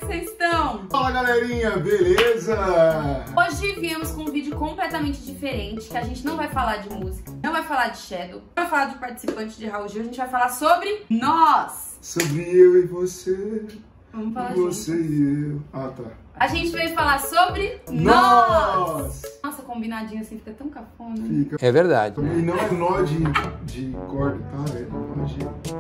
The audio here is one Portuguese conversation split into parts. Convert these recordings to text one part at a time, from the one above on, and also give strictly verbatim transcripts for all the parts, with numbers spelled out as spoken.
vocês estão? Fala, galerinha, beleza? Hoje viemos com um vídeo completamente diferente, que a gente não vai falar de música, não vai falar de Shadow, não vai falar de participante de Raul Gil, a gente vai falar sobre nós. Sobre eu e você. Vamos falar Você juntos. e eu. Ah, tá. A gente veio falar sobre Nós! nós. Nossa, combinadinho assim fica tão cafona. Fica. É verdade. E não é nó de, de corda, tá? É nó de...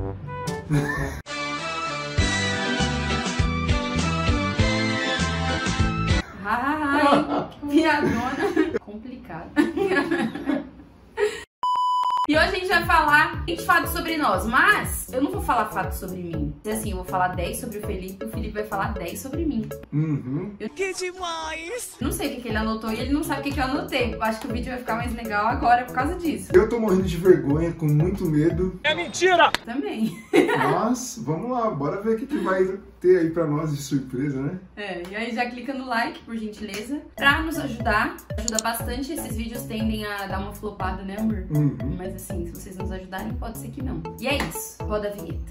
Ai, piadona. Complicado. E hoje a gente vai falar vinte fatos sobre nós, mas eu não vou falar fatos sobre mim. Assim, eu vou falar dez sobre o Felipe, o Felipe vai falar dez sobre mim. Uhum. Eu... Que demais! Não sei o que, que ele anotou e ele não sabe o que, que eu anotei. Eu acho que o vídeo vai ficar mais legal agora por causa disso. Eu tô morrendo de vergonha, com muito medo. É mentira! Também. Mas, vamos lá, bora ver o que, que vai ter aí pra nós de surpresa, né? É, e aí já clica no like, por gentileza, pra nos ajudar. Ajuda bastante, esses vídeos tendem a dar uma flopada, né, amor? Uhum. Mas assim, se vocês nos ajudarem, pode ser que não. E é isso, roda a vinheta.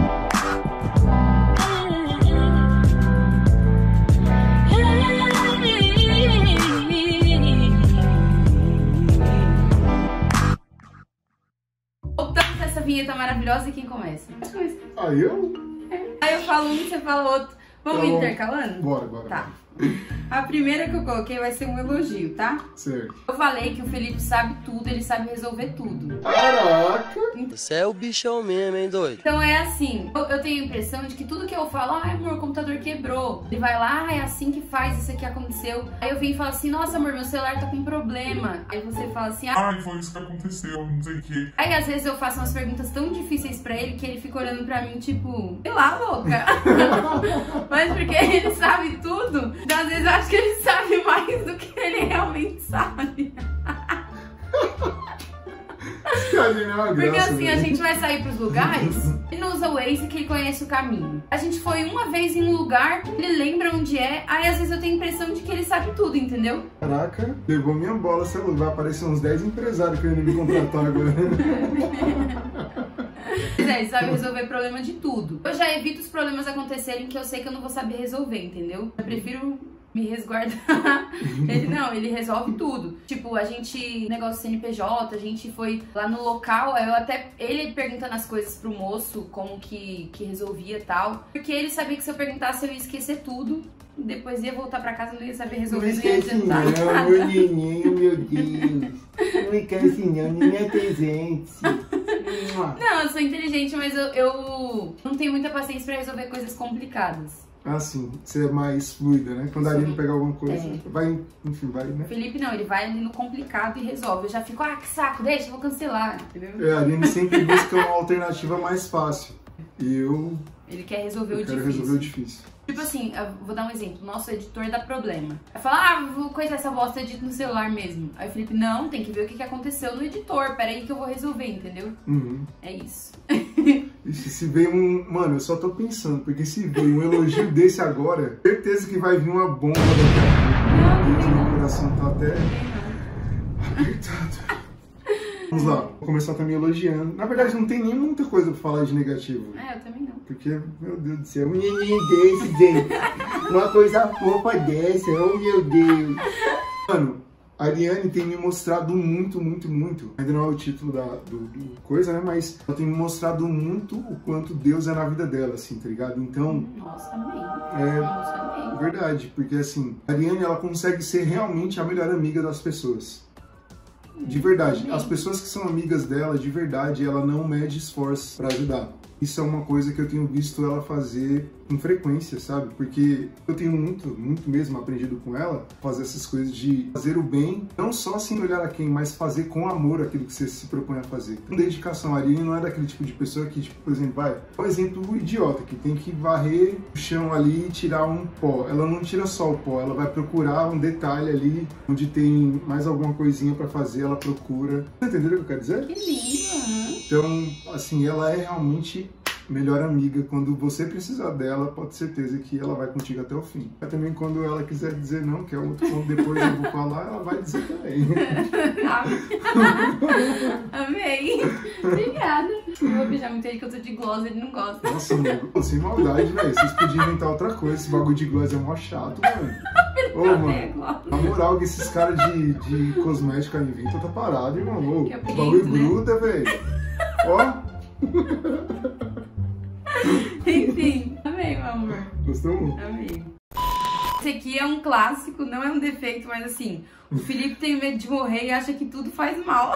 Voltamos pra essa vinheta maravilhosa e quem começa? Aí eu? Aí eu falo um e você fala outro. Vamos Então, intercalando? Bora, bora. Tá. A primeira que eu coloquei vai ser um elogio, tá? Certo. Eu falei que o Felipe sabe tudo, ele sabe resolver tudo. Caraca! Você é o bichão mesmo, hein, doido? Então é assim, eu, eu tenho a impressão de que tudo que eu falo, ai amor, o computador quebrou. Ele vai lá, ah, é assim que faz, isso aqui aconteceu. Aí eu venho e falo assim, nossa amor, meu celular tá com problema. Aí você fala assim, ah, Ai, foi isso que aconteceu, não sei o que. aí às vezes eu faço umas perguntas tão difíceis pra ele que ele fica olhando pra mim, tipo, sei lá, louca. Mas porque ele sabe tudo, então às vezes eu acho que ele sabe mais do que ele realmente sabe. Porque Graça, assim, né? a gente vai sair pros lugares, ele não usa o Waze que ele conhece o caminho. A gente foi uma vez em um lugar, ele lembra onde é, aí às vezes eu tenho a impressão de que ele sabe tudo, entendeu? Caraca, levou minha bola, celular. Vai aparecer uns dez empresários querendo me contratar agora. Pois é, ele sabe resolver problema de tudo. Eu já evito os problemas acontecerem que eu sei que eu não vou saber resolver, entendeu? Eu prefiro me resguardar. Ele não, ele resolve tudo. Tipo, a gente, negócio C N P J, a gente foi lá no local, eu até, ele perguntando as coisas pro moço, como que, que resolvia e tal. Porque ele sabia que se eu perguntasse eu ia esquecer tudo. E depois ia voltar pra casa e não ia saber resolver, Não não ia esquece adiantar não, nada. meu neném, meu Deus. Não esquece não, nem é presente. Não, eu sou inteligente, mas eu, eu não tenho muita paciência pra resolver coisas complicadas. Ah, sim, você é mais fluida, né? Quando a Aline pegar alguma coisa, É. vai, enfim, vai, né? Felipe não, ele vai ali no complicado e resolve. Eu já fico, ah, que saco, deixa, eu vou cancelar, entendeu? É, a Aline sempre busca uma alternativa mais fácil. E eu, Ele quer resolver eu o quero difícil. resolver o difícil. Tipo assim, eu vou dar um exemplo. Nosso editor dá problema. Aí fala, ah, vou coisar essa bosta, eu edito no celular mesmo. Aí o Felipe, não, tem que ver o que que aconteceu no editor. Pera aí que eu vou resolver, entendeu? Uhum. É isso. E se, se veio um... Mano, eu só tô pensando, porque se veio um elogio desse agora, certeza que vai vir uma bomba daqui a pouco. Meu Deus, meu coração tá até apertado. Vamos lá, vou começar também elogiando. Na verdade, não tem nem muita coisa pra falar de negativo. É, eu também não. Porque, meu Deus do céu, um neném desse, gente. Uma coisa fofa dessa, oh meu Deus. Mano, a Ariane tem me mostrado muito, muito, muito. Ainda não é o título da do, do coisa, né? Mas ela tem me mostrado muito o quanto Deus é na vida dela, assim, tá ligado? Então, Nossa, amém. é Nossa, amém. verdade. Porque, assim, a Ariane, ela consegue ser realmente a melhor amiga das pessoas. De verdade. As pessoas que são amigas dela, de verdade, ela não mede esforço pra ajudar. Isso é uma coisa que eu tenho visto ela fazer com frequência, sabe? Porque eu tenho muito, muito mesmo aprendido com ela, fazer essas coisas de fazer o bem, não só sem olhar a quem, mas fazer com amor aquilo que você se propõe a fazer. Com dedicação. A Ariane não é daquele tipo de pessoa que, tipo, por exemplo, vai, por exemplo, o idiota, que tem que varrer o chão ali e tirar um pó. Ela não tira só o pó, ela vai procurar um detalhe ali, onde tem mais alguma coisinha pra fazer, ela procura. Você entendeu o que eu quero dizer? Que lindo. Então, assim, ela é realmente melhor amiga. Quando você precisar dela, pode ter certeza que ela vai contigo até o fim. Mas também quando ela quiser dizer não, que é outro ponto depois eu vou falar, ela vai dizer também. Amei. Obrigada. Eu vou beijar muito ele que eu tô de gloss, ele não gosta. Nossa, mano, sem maldade, velho. Vocês podiam inventar outra coisa. Esse bagulho de gloss é mó chato, mano. Ô, mano, na moral, que esses caras de, de cosmética inventam, tá parado, irmão. Ô, o bagulho né? gruda, velho. Ó. Enfim, amei, meu amor. Gostou? Amei. Esse aqui é um clássico, não é um defeito, mas assim, o Felipe tem medo de morrer e acha que tudo faz mal.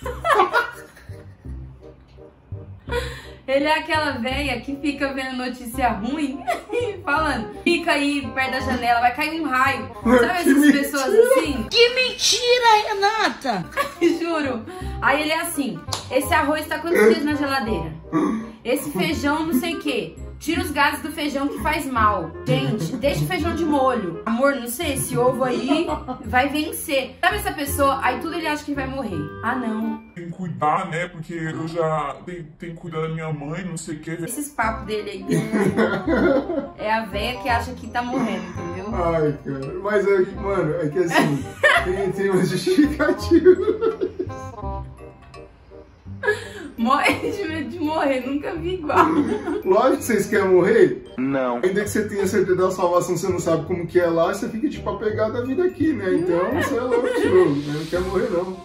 Ele é aquela velha que fica vendo notícia ruim e falando, fica aí perto da janela, vai cair um raio. Sabe essas pessoas assim? Que mentira, Renata! Juro. Aí ele é assim, esse arroz tá quantos dias na geladeira? Esse feijão não sei o que. Tira os gases do feijão que faz mal. Gente, deixa o feijão de molho. Amor, não sei, esse ovo aí vai vencer. Sabe essa pessoa? Aí tudo ele acha que vai morrer. Ah, não. Tem que cuidar, né? Porque eu já tenho, tenho que cuidar da minha mãe, não sei o que. Esses papos dele aí é, é a véia que acha que tá morrendo, entendeu? Ai, cara. Mas, é, mano, é que assim, tem, tem uma justificativa. Morre de medo de morrer, nunca vi igual. Lógico que vocês querem morrer. Não. Ainda que você tenha certeza da salvação, você não sabe como que é lá, você fica tipo apegado à vida aqui, né? Então você é louco, tio, né? Não quer morrer, não.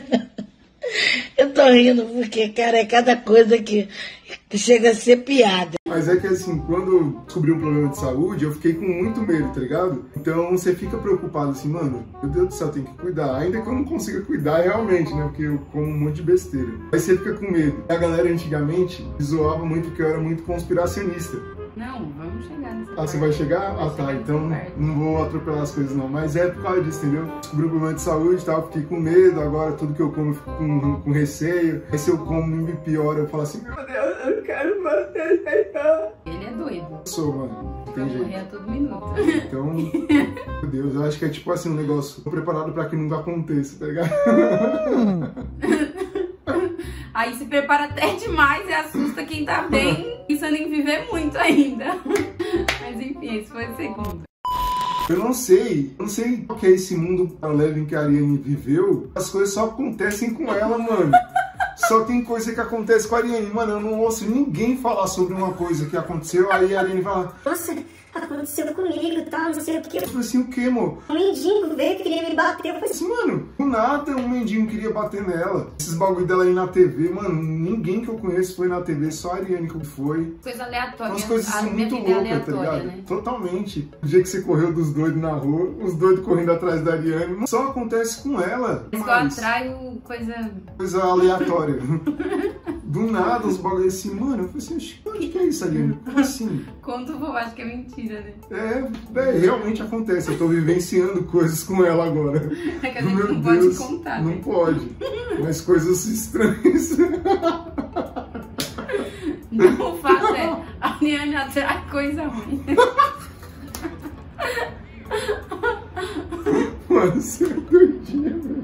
Eu tô rindo porque, cara, é cada coisa que, que chega a ser piada. Mas é que assim, quando eu descobri um problema de saúde, eu fiquei com muito medo, tá ligado? Então você fica preocupado assim, mano, meu Deus do céu, tem que cuidar. Ainda que eu não consiga cuidar realmente, né? Porque eu como um monte de besteira. Aí você fica com medo. A galera antigamente zoava muito que eu era muito conspiracionista. Não, vamos chegar nessa Ah, parte. você vai chegar? Vai Ah, tá. chegar Então nessa parte. não vou atropelar as coisas, não. Mas é por causa disso, entendeu? Descobri um problema de saúde e tal, fiquei com medo. Agora tudo que eu como eu fico com, com receio. Aí se eu como e me piora, eu falo assim, meu Deus, eu não quero mais. Ele é doido. Eu sou, mano. Não Vai tem morrer jeito. a todo minuto. Então, meu Deus, eu acho que é tipo assim um negócio. Tô preparado pra que nunca aconteça, tá ligado? Aí se prepara até demais e assusta quem tá bem, pensando em viver muito ainda. Mas enfim, esse foi o segundo. Eu não sei, eu não sei qual que é esse mundo paralelo em que a Ariane viveu. As coisas só acontecem com ela, mano. Só tem coisa que acontece com a Ariane. Mano, eu não ouço ninguém falar sobre uma coisa que aconteceu. Aí a Ariane fala, Nossa, aconteceu comigo e tal, não sei o que. eu falei assim, o que, amor? Um mendigo veio que queria me bater. Eu falei assim, Assim, mano, do nada um mendigo queria bater nela. Esses bagulho dela aí na T V, mano, ninguém que eu conheço foi na T V, só a Ariane que foi. Coisa aleatória. Umas coisas A assim, minha muito vida é loucas, tá aleatória, ligado? né? Totalmente. O dia que você correu dos doidos na rua, os doidos correndo atrás da Ariane, só acontece com ela. Isso que eu Mas, atraio coisa... coisa aleatória. Do nada, uns bagulho assim, mano, eu falei assim, "Oxi, o que é isso, Ariane? Como assim? Conto o povo acha que é mentira, né? É, é, realmente acontece, eu tô vivenciando coisas com ela agora. É que a gente Meu não Deus, pode contar, não né? pode. Mas coisas estranhas. Não, o fato é, a Ariane atrai coisa ruim. Mano, você é doidinha, velho.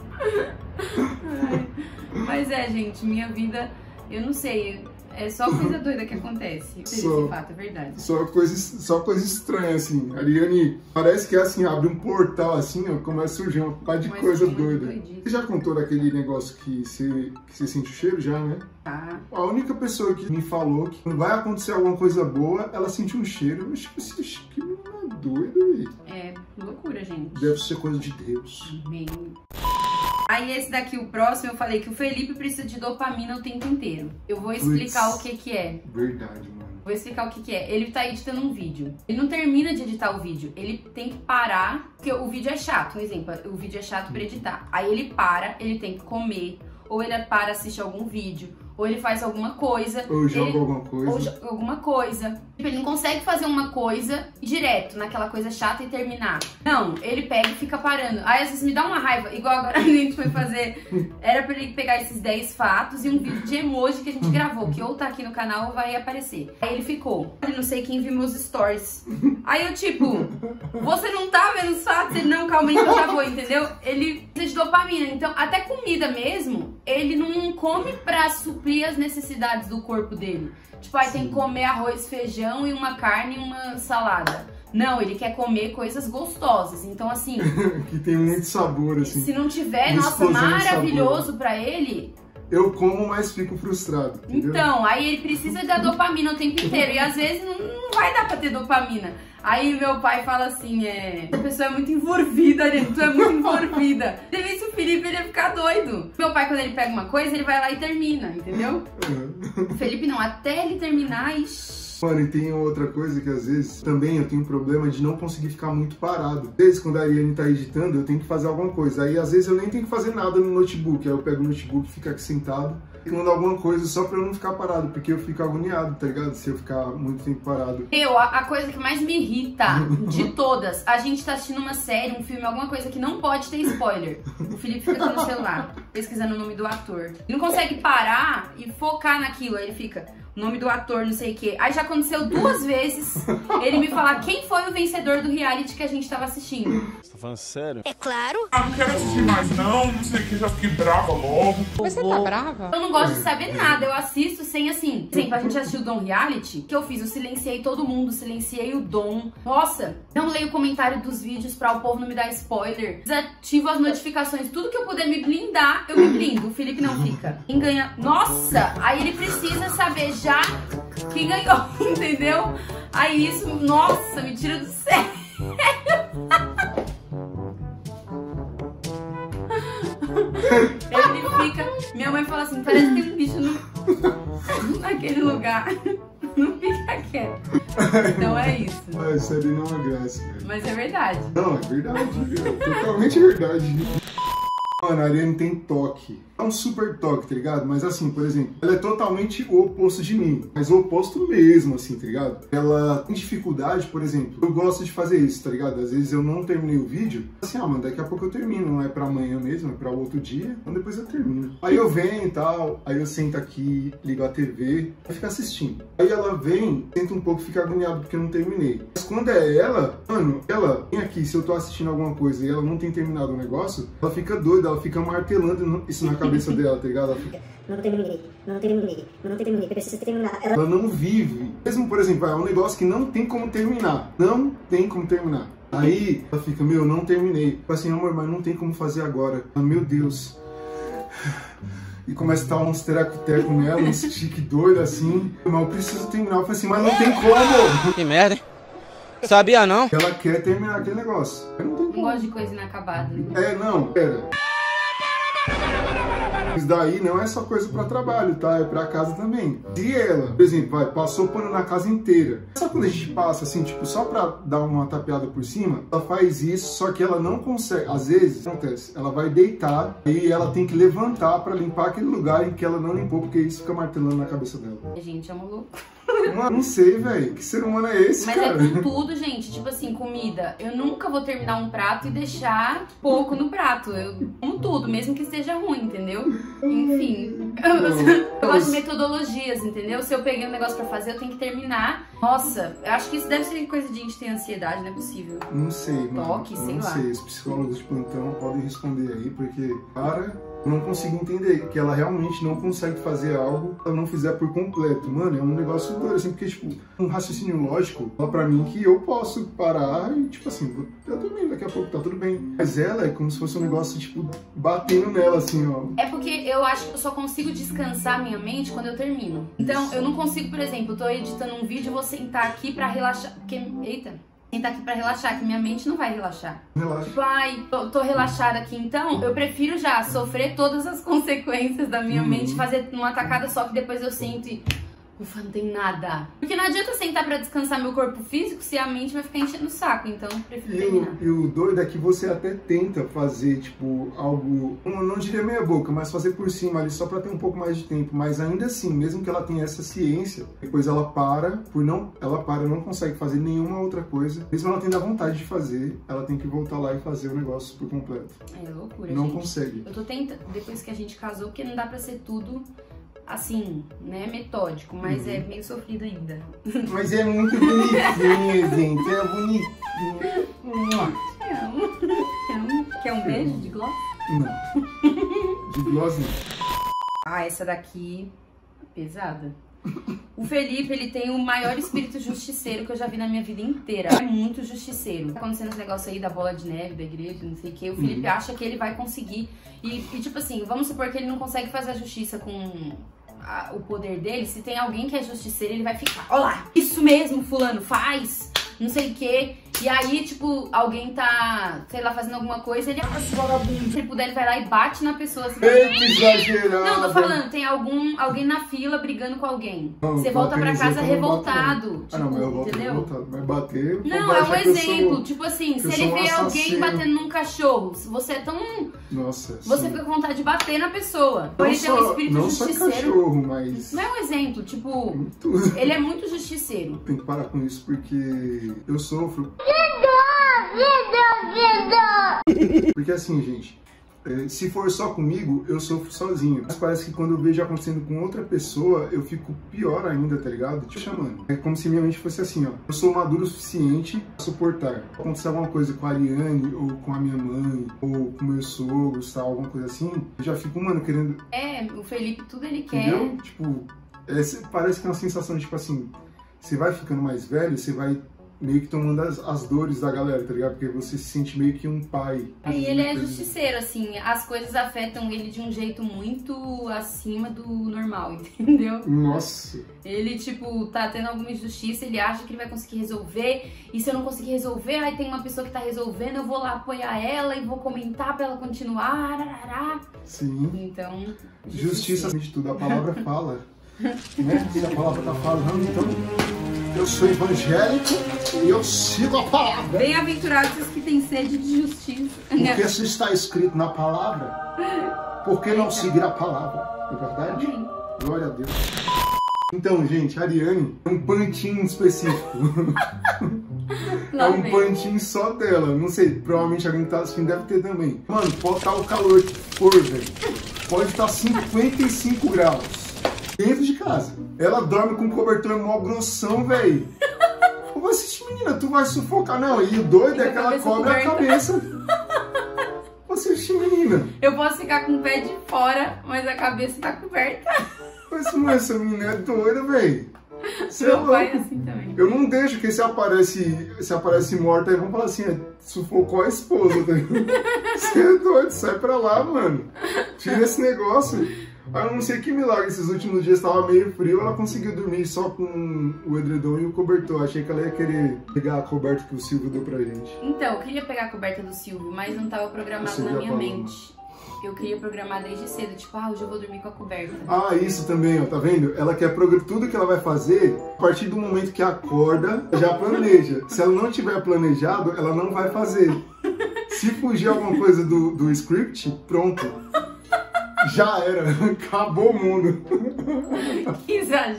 Mas é, gente, minha vida, eu não sei, é só coisa doida que acontece. Esse Só. fato, é verdade. Só coisa, só coisa estranha, assim. Ariane, parece que é assim, abre um portal assim, ó, começa a surgir uma par de Mas coisa sim, doida. doidice. Você já contou daquele negócio que você, que você sente o cheiro já, né? Tá. A única pessoa que me falou que quando vai acontecer alguma coisa boa, ela sente um cheiro. Eu tipo assim, que menina doida, velho. É loucura, gente. Deve ser coisa de Deus. Bem... Aí esse daqui, o próximo, eu falei que o Felipe precisa de dopamina o tempo inteiro. Eu vou explicar Puts. o que que é. Verdade, mano. Vou explicar o que que é. Ele tá editando um vídeo. Ele não termina de editar o vídeo. Ele tem que parar, porque o vídeo é chato. Um exemplo, o vídeo é chato pra editar. Aí ele para, ele tem que comer, ou ele para, assiste algum vídeo, ou ele faz alguma coisa. Ou joga ele... alguma coisa. Ou joga alguma coisa. Tipo, ele não consegue fazer uma coisa direto, naquela coisa chata e terminar. Não, ele pega e fica parando. Aí às vezes me dá uma raiva, igual agora a gente foi fazer. Era pra ele pegar esses dez fatos e um vídeo de emoji que a gente gravou, que ou tá aqui no canal ou vai aparecer. Aí ele ficou, eu não sei quem viu meus stories. Aí eu tipo, você não tá vendo os fatos? Ele não, calma aí que eu já vou, entendeu? Ele precisa de dopamina. Então, até comida mesmo, ele não come pra suprir as necessidades do corpo dele. Tipo, aí tem que comer arroz, feijão e uma carne e uma salada. Não, ele quer comer coisas gostosas. Então, assim... que tem muito sabor, assim. Se não tiver, Uma nossa, explosão de maravilhoso sabor. pra ele, eu como, mas fico frustrado, entendeu? Então, aí ele precisa da dopamina o tempo inteiro. E às vezes não, não vai dar pra ter dopamina. Aí meu pai fala assim, é... a pessoa é muito envolvida, gente. Tu é muito envolvida. Teve isso, o Felipe, ele ia ficar doido. Meu pai, quando ele pega uma coisa, ele vai lá e termina, entendeu? O Felipe não, até ele terminar, ixi... Mano, e tem outra coisa que às vezes também eu tenho um problema de não conseguir ficar muito parado. Às vezes quando a Ariane tá editando, eu tenho que fazer alguma coisa. Aí às vezes eu nem tenho que fazer nada no notebook. Aí eu pego o notebook e fico aqui sentado e mando alguma coisa só pra eu não ficar parado. Porque eu fico agoniado, tá ligado? Se eu ficar muito tempo parado. Eu, a, a coisa que mais me irrita de todas, a gente tá assistindo uma série, um filme, alguma coisa que não pode ter spoiler. O Felipe fica aqui no celular, pesquisando o nome do ator. Ele não consegue parar e focar naquilo. Aí ele fica... o nome do ator, não sei o que. Aí já aconteceu duas vezes ele me falar quem foi o vencedor do reality que a gente tava assistindo. Você tá falando sério? É claro. Ah, não quero assistir mais não, não sei o que, já fiquei brava logo. Mas você tá brava? Eu não gosto de saber nada, eu assisto sem assim. Por exemplo, a gente assistiu o Dom Reality, que eu fiz, eu silenciei todo mundo, silenciei o Dom. Nossa, não leio o comentário dos vídeos pra o povo não me dar spoiler. Desativo as notificações, tudo que eu puder me blindar, eu me blindo. O Felipe não fica. Quem ganha... Nossa, aí ele precisa saber já quem ganhou, entendeu? Aí isso, nossa, me tira do sério. Ele fica... Minha mãe fala assim, parece que tem um bicho no... naquele lugar. Não fica quieto. Então é isso. Ah, isso ali não é uma graça, velho. Mas é verdade. Não, é verdade. É totalmente verdade. Mano, a Ariane tem toque. É um super toque, tá ligado? Mas assim, por exemplo, ela é totalmente o oposto de mim. Mas o oposto mesmo, assim, tá ligado? Ela tem dificuldade, por exemplo. Eu gosto de fazer isso, tá ligado? Às vezes eu não terminei o vídeo. Assim, ah, mano, daqui a pouco eu termino. Não é pra amanhã mesmo, é pra outro dia. Então depois eu termino. Aí eu venho e tal. Aí eu sento aqui, ligo a T V e fico assistindo. Aí ela vem, senta um pouco e fica agoniada porque eu não terminei. Mas quando é ela, mano, ela vem aqui, se eu tô assistindo alguma coisa e ela não tem terminado o negócio, ela fica doida, ela fica martelando isso na cabeça dela, tá ligado? Ela fica... Não terminei, não terminei, não terminei, precisa terminar. Ela... ela não vive. Mesmo, por exemplo, é um negócio que não tem como terminar. Não tem como terminar. Aí ela fica, meu, não terminei. Fala assim, amor, mas não tem como fazer agora. Ela, meu Deus. E começa a estar uns tereco-teco nela, uns tique doido assim. Mas eu preciso terminar. Eu falei assim, mas não tem como. Que merda, hein? Sabia não? Ela quer terminar aquele negócio. Mas não tem Não como. gosto de coisa inacabada. Né? É, não, pera. Isso daí não é só coisa pra trabalho, tá? É pra casa também. Se ela, por exemplo, vai, passou pano na casa inteira. Sabe quando a gente passa assim, tipo, só pra dar uma tapeada por cima? Ela faz isso, só que ela não consegue. Às vezes, acontece, ela vai deitar e ela tem que levantar pra limpar aquele lugar em que ela não limpou, porque isso fica martelando na cabeça dela. A gente é maluco. Mano, não sei, velho. Que ser humano é esse, Mas cara? é com tudo, gente. Tipo assim, comida. Eu nunca vou terminar um prato e deixar pouco no prato. Eu como tudo, mesmo que esteja ruim, entendeu? Enfim. Eu, eu gosto de metodologias, entendeu? Se eu peguei um negócio pra fazer, eu tenho que terminar. Nossa, eu acho que isso deve ser coisa de gente ter ansiedade, não é possível. Não sei, mano. Toque, sei não lá. sei. Os psicólogos de plantão podem responder aí, porque, cara... Eu não consigo entender que ela realmente não consegue fazer algo se ela não fizer por completo. Mano, é um negócio doido, assim, porque, tipo, um raciocínio lógico fala pra mim que eu posso parar e, tipo assim, eu também, daqui a pouco tá tudo bem. Mas ela é como se fosse um negócio, tipo, batendo nela, assim, ó. É porque eu acho que eu só consigo descansar minha mente quando eu termino. Então, eu não consigo, por exemplo, eu tô editando um vídeo, eu vou sentar aqui pra relaxar. Porque, eita. Sentar aqui pra relaxar, que minha mente não vai relaxar. Relaxa. Tipo, ai, tô, tô relaxada aqui, então eu prefiro já sofrer todas as consequências da minha Uhum. mente, fazer uma tacada só que depois eu sento e... Ufa, não tem nada. Porque não adianta sentar pra descansar meu corpo físico se a mente vai ficar enchendo o saco, então eu prefiro E terminar. o, e o doido é que você até tenta fazer, tipo, algo, não, não diria meia boca, mas fazer por cima ali só pra ter um pouco mais de tempo. Mas ainda assim, mesmo que ela tenha essa ciência, depois ela para, por não, ela para, não consegue fazer nenhuma outra coisa. Mesmo ela tendo a vontade de fazer, ela tem que voltar lá e fazer o negócio por completo. É loucura, Não gente. consegue. Eu tô tentando, depois que a gente casou, porque não dá pra ser tudo assim, né, metódico, mas Uhum. é meio sofrido ainda. Mas é muito bonitinho, gente, é bonitinho. Mua. É um, é um, quer um beijo de gloss? Não. De gloss não. Ah, essa daqui, pesada. O Felipe, ele tem o maior espírito justiceiro que eu já vi na minha vida inteira. É muito justiceiro. Tá acontecendo esse negócio aí da bola de neve, da igreja, não sei o que. O Felipe uhum. acha que ele vai conseguir. E, e, tipo assim, vamos supor que ele não consegue fazer a justiça com a, o poder dele. Se tem alguém que é justiceiro, ele vai ficar, ó lá, isso mesmo, fulano, faz, não sei o que. E aí, tipo, alguém tá, sei lá, fazendo alguma coisa, ele, ah, esse vagabundo. Se ele puder, ele vai lá e bate na pessoa. Assim, Eita, exagerado. Não, tô falando, tem algum, alguém na fila brigando com alguém. Não, você volta pra casa revoltado. Tipo, ah, não, mas eu volto entendeu? Revoltado. Vai bater. Não, é um exemplo. Sou, tipo assim, se ele vê um alguém batendo num cachorro, você é tão. Nossa. Você sim. fica com vontade de bater na pessoa. Não ele só, tem um espírito não justiceiro. Só cachorro, mas. Não é um exemplo, tipo. Muito. Ele é muito justiceiro. Tem que parar com isso porque eu sofro. Porque assim, gente, se for só comigo, eu sofro sozinho. Mas parece que quando eu vejo acontecendo com outra pessoa, eu fico pior ainda, tá ligado? Te chamando. É como se minha mente fosse assim, ó. Eu sou maduro o suficiente pra suportar. Acontecer alguma coisa com a Ariane, ou com a minha mãe, ou com meus sogros, tal, alguma coisa assim, eu já fico, mano, querendo... É, o Felipe, tudo ele quer. Entendeu? Tipo, é, parece que é uma sensação de, tipo assim, você vai ficando mais velho, você vai... meio que tomando as, as dores da galera, tá ligado? Porque você se sente meio que um pai. E ele é justiceiro, assim, as coisas afetam ele de um jeito muito acima do normal, entendeu? Nossa! Ele, tipo, tá tendo alguma injustiça, ele acha que ele vai conseguir resolver, e se eu não conseguir resolver, aí tem uma pessoa que tá resolvendo, eu vou lá apoiar ela e vou comentar pra ela continuar, arará. Sim. Então... Justiça de tudo, a palavra fala. Né? Se a palavra tá falando, então... Eu sou evangélico e eu sigo a palavra. Bem-aventurados os que têm sede de justiça. Porque se está escrito na palavra, por que não seguir a palavra? Não é verdade? Amém. Glória a Deus. Então, gente, a Ariane é um pantinho específico. É um pantinho só dela. Não sei, provavelmente alguém que tá assistindo deve ter também. Mano, pode estar o calor que for, velho. Pode estar cinquenta e cinco graus. Dentro de casa. Ela dorme com cobertor mó grossão, velho. Eu vou assistir, menina, tu vai sufocar. Não, e o doido é que ela cobre a cabeça. Vou assistir, menina. Eu posso ficar com o pé de fora, mas a cabeça tá coberta. Mas, mano, essa menina é doida, velho. Você é louco. É assim também. Eu não deixo que se aparece, se aparece morta, aí vão falar assim, é, sufocou a esposa, tá ligado? Você é doido, sai pra lá, mano. Tira esse negócio. Aí eu não sei que milagre, esses últimos dias estava meio frio, ela conseguiu dormir só com o edredom e o cobertor. Achei que ela ia querer pegar a coberta que o Silvio deu pra gente. Então, eu queria pegar a coberta do Silvio, mas não estava programado na minha mente. Eu queria programar desde cedo, tipo, ah, hoje eu vou dormir com a coberta. Ah, isso também, ó, tá vendo? Ela quer programar tudo que ela vai fazer, a partir do momento que acorda, já planeja. Se ela não tiver planejado, ela não vai fazer. Se fugir alguma coisa do, do script, pronto. Já era, acabou o mundo. Que exagero.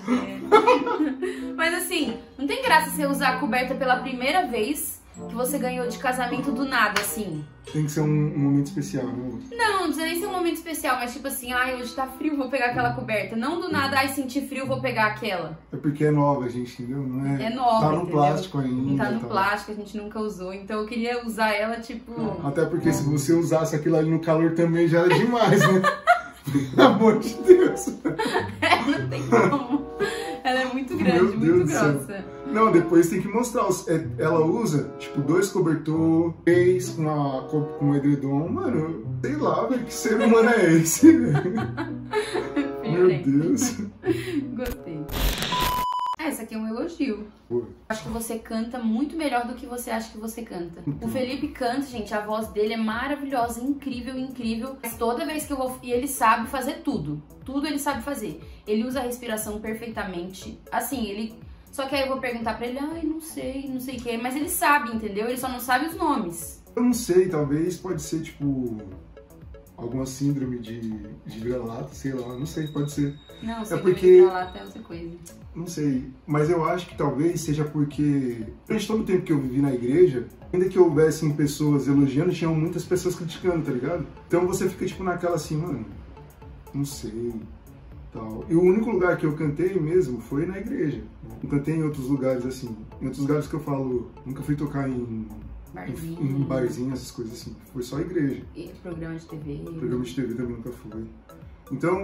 Mas assim, não tem graça você usar a coberta pela primeira vez que você ganhou de casamento do nada, assim. Tem que ser um, um momento especial, né? Não, não precisa nem ser um momento especial, mas tipo assim, ai, hoje tá frio, vou pegar aquela coberta. Não do nada, ai, senti frio, vou pegar aquela. É porque é nova, gente, entendeu? Não é, é nova, tá no entendeu? plástico ainda. Não tá no tá. plástico, a gente nunca usou, então eu queria usar ela, tipo... Até porque se você usasse aquilo ali no calor também já era demais, né? Pelo amor de Deus. É, não tem como. Ela é muito grande, Meu Deus muito do céu. grossa. Não, depois tem que mostrar. Ela usa, tipo, dois cobertor, três com, a, com um edredom. Mano, sei lá, velho, que ser humano é esse, velho? Meu Deus. Gostei. Essa aqui é um elogio. Pô. Acho que você canta muito melhor do que você acha que você canta. O Felipe canta, gente, a voz dele é maravilhosa, incrível, incrível. Mas toda vez que eu vou... E ele sabe fazer tudo. Tudo ele sabe fazer. Ele usa a respiração perfeitamente. Assim, ele... Só que aí eu vou perguntar pra ele, ai, não sei, não sei o que. Mas ele sabe, entendeu? Ele só não sabe os nomes. Eu não sei, talvez pode ser, tipo... alguma síndrome de, de vira-lata, sei lá, não sei, pode ser. Não, síndrome é porque... de vira-lata é outra coisa. Não sei, mas eu acho que talvez seja porque, durante todo o tempo que eu vivi na igreja, ainda que houvessem pessoas elogiando, tinham muitas pessoas criticando, tá ligado? Então você fica tipo naquela assim, mano, não sei, tal. E o único lugar que eu cantei mesmo foi na igreja. Não cantei em outros lugares assim, em outros lugares que eu falo, nunca fui tocar em... Barzinho. Em, em barzinho, essas coisas assim. Foi só igreja. E programa de T V. Programa de T V também nunca fui. Então,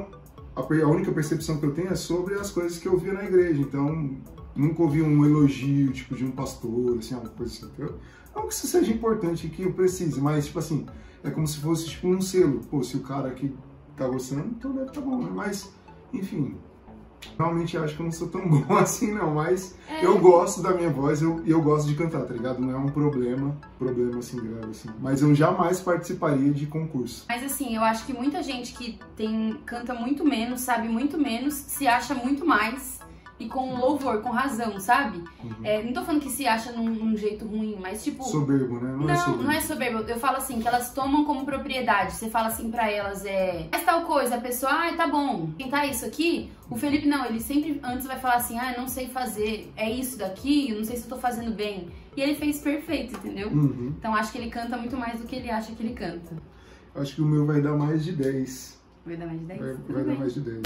a, a única percepção que eu tenho é sobre as coisas que eu via na igreja, então nunca ouvi um elogio, tipo, de um pastor, assim, alguma coisa assim, entendeu? Não que isso seja importante, que eu precise, mas, tipo assim, é como se fosse, tipo, um selo. Pô, se o cara aqui tá gostando, então deve tá bom, né? Mas, enfim, realmente acho que eu não sou tão bom assim, não, mas é. eu gosto da minha voz e eu, eu gosto de cantar, tá ligado? Não é um problema, problema assim, grave, assim. Mas eu jamais participaria de concurso. Mas assim, eu acho que muita gente que tem, canta muito menos, sabe muito menos, se acha muito mais. E com louvor, com razão, sabe? Uhum. É, não tô falando que se acha num, num jeito ruim, mas tipo... Soberbo, né? Não, não, é soberbo. Não é soberbo. Eu falo assim, que elas tomam como propriedade. Você fala assim pra elas, é... Faz tal coisa, a pessoa, ah, tá bom. Tentar isso aqui? O Felipe, não, ele sempre antes vai falar assim, ah, eu não sei fazer. É isso daqui, eu não sei se eu tô fazendo bem. E ele fez perfeito, entendeu? Uhum. Então acho que ele canta muito mais do que ele acha que ele canta. Acho que o meu vai dar mais de dez. Vai dar mais de dez? Vai, vai dar mais de dez.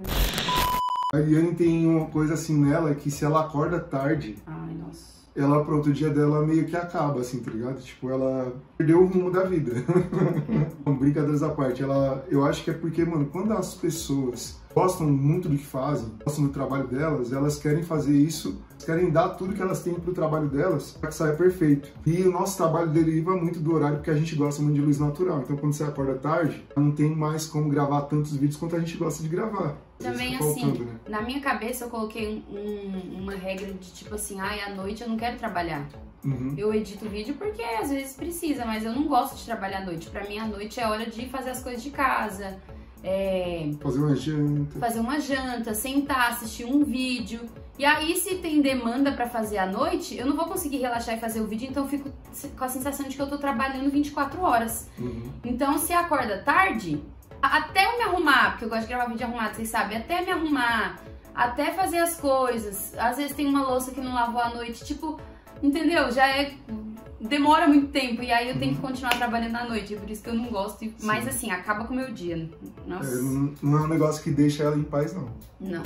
A Ariane tem uma coisa assim nela que se ela acorda tarde, ai, nossa. ela pro outro dia dela meio que acaba, assim, tá ligado? Tipo, ela perdeu o rumo da vida. Brincadeiras à parte, ela, eu acho que é porque, mano, quando as pessoas gostam muito do que fazem, gostam do trabalho delas, elas querem fazer isso, querem dar tudo que elas têm pro trabalho delas para que saia perfeito. E o nosso trabalho deriva muito do horário porque a gente gosta muito de luz natural. Então quando você acorda tarde, não tem mais como gravar tantos vídeos quanto a gente gosta de gravar. Também assim, faltando, né? Na minha cabeça eu coloquei um, uma regra de tipo assim, ai, à noite eu não quero trabalhar. Uhum. Eu edito vídeo porque às vezes precisa, mas eu não gosto de trabalhar à noite. Pra mim, à noite é hora de fazer as coisas de casa. É... Fazer uma janta. Fazer uma janta, sentar, assistir um vídeo. E aí, se tem demanda pra fazer à noite, eu não vou conseguir relaxar e fazer o vídeo, então eu fico com a sensação de que eu tô trabalhando vinte e quatro horas. Uhum. Então, se acorda tarde, até eu me arrumar, porque eu gosto de gravar vídeo arrumado, vocês sabem, até me arrumar, até fazer as coisas. Às vezes tem uma louça que não lavou à noite, tipo, entendeu? Já é... demora muito tempo e aí eu tenho que continuar trabalhando à noite, por isso que eu não gosto. Sim. Mas assim, acaba com o meu dia. Nossa. É, não, não é um negócio que deixa ela em paz, não. Não.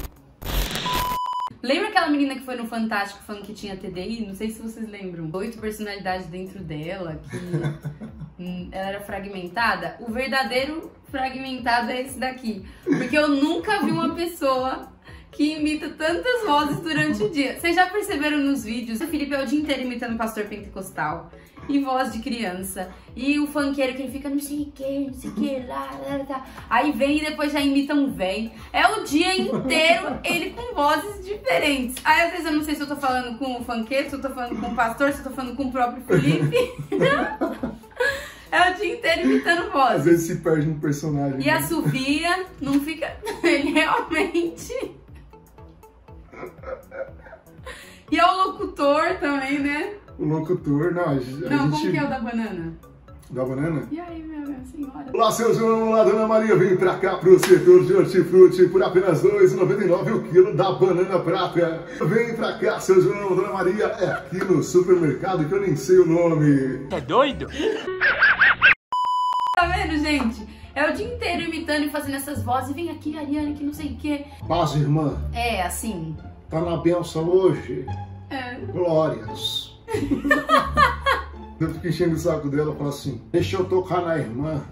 Lembra aquela menina que foi no Fantástico falando que tinha T D I? Não sei se vocês lembram. Oito personalidades dentro dela, que ela era fragmentada. O verdadeiro fragmentado é esse daqui. Porque eu nunca vi uma pessoa que imita tantas vozes durante o dia. Vocês já perceberam nos vídeos? O Felipe é o dia inteiro imitando o pastor pentecostal. E voz de criança. E o funkeiro que ele fica não sei o que, não sei o que, lá, lá, lá. Aí vem e depois já imita um véi. É o dia inteiro ele com vozes diferentes. Aí às vezes eu não sei se eu tô falando com o funkeiro, se eu tô falando com o pastor, se eu tô falando com o próprio Felipe. É o dia inteiro imitando vozes. Às vezes se perde no personagem. E né? A Sofia não fica... Ele realmente... E é o locutor também, né? O locutor, não, a, a não, gente... Não, como que é o da banana? Da banana? E aí, minha, minha senhora? Olá, seu João, olá, Dona Maria, vem pra cá pro setor de hortifruti por apenas dois reais e noventa e nove centavos o quilo da banana prata. Vem pra cá, seu João, Dona Maria, é aqui no supermercado que eu nem sei o nome. É doido? Tá vendo, gente? É o dia inteiro imitando e fazendo essas vozes. Vem aqui, Ariane, que não sei o quê. Paz, irmã. É, assim. Tá na bênção hoje? É. Glórias. Eu fico enchendo o saco dela e falo assim, deixa eu tocar na irmã.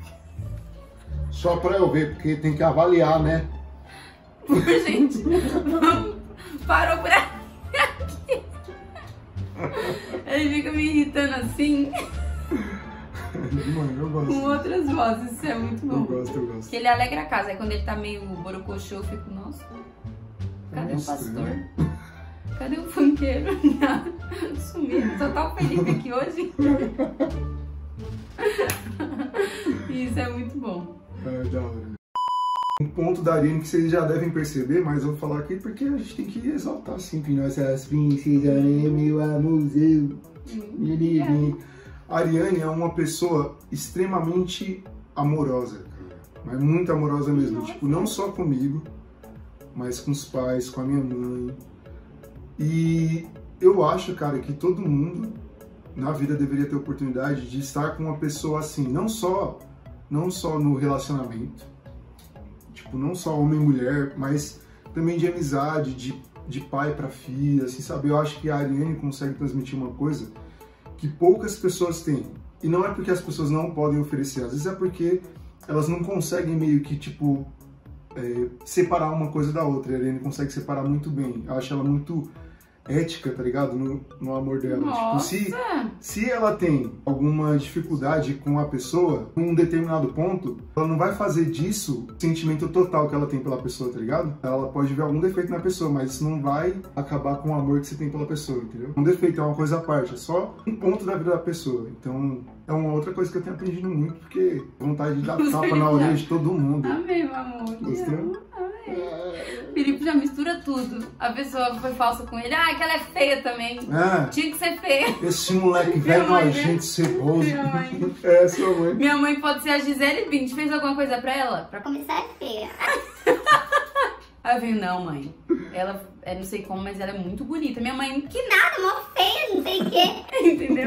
Só pra eu ver, porque tem que avaliar, né? Por gente, vamos, parou por aqui. Ele fica me irritando assim. Mano, eu gosto. Com outras vozes, isso é muito bom. Eu gosto, eu gosto. Porque ele alegra a casa, aí quando ele tá meio borocochô, eu fico, nossa, cadê Nossa, o pastor? né? Cadê o funkeiro? Sumiu, só tá o Felipe aqui hoje. Isso é muito bom. É, da hora. Um ponto da Ariane que vocês já devem perceber, mas eu vou falar aqui porque a gente tem que exaltar sempre nossas princesas, né, meu amorzinho. Hum, A Ariane é uma pessoa extremamente amorosa, cara. Mas muito amorosa mesmo. Nossa. Tipo, não só comigo, mas com os pais, com a minha mãe. E eu acho, cara, que todo mundo na vida deveria ter a oportunidade de estar com uma pessoa assim, não só, não só no relacionamento, tipo, não só homem e mulher, mas também de amizade, de, de pai para filha, assim, sabe? Eu acho que a Ariane consegue transmitir uma coisa que poucas pessoas têm. E não é porque as pessoas não podem oferecer, às vezes é porque elas não conseguem meio que, tipo, é, separar uma coisa da outra. A Ariane consegue separar muito bem. Eu acho ela muito ética, tá ligado? No, no amor dela. Nossa. Tipo, se, se ela tem alguma dificuldade com a pessoa, com um determinado ponto, ela não vai fazer disso o sentimento total que ela tem pela pessoa, tá ligado? Ela pode ver algum defeito na pessoa, mas isso não vai acabar com o amor que você tem pela pessoa, entendeu? Um defeito é uma coisa à parte, é só um ponto da vida da pessoa. Então, é uma outra coisa que eu tenho aprendido muito, porque vontade de dar tapa na orelha de todo mundo. Amei, meu amor. Gostou? Felipe já mistura tudo. A pessoa foi falsa com ele. Ah, que ela é feia também. Ah, Tinha que ser feia. esse moleque velho mãe, nojento, ceboso. Minha mãe. É, sua mãe. Minha mãe pode ser a Gisele Bündchen. Fez alguma coisa pra ela? Pra... Começar é feia. Aí eu venho, não, mãe. Ela, é não sei como, mas ela é muito bonita. Minha mãe, que Que nada, mó feia, não sei o quê. entendeu?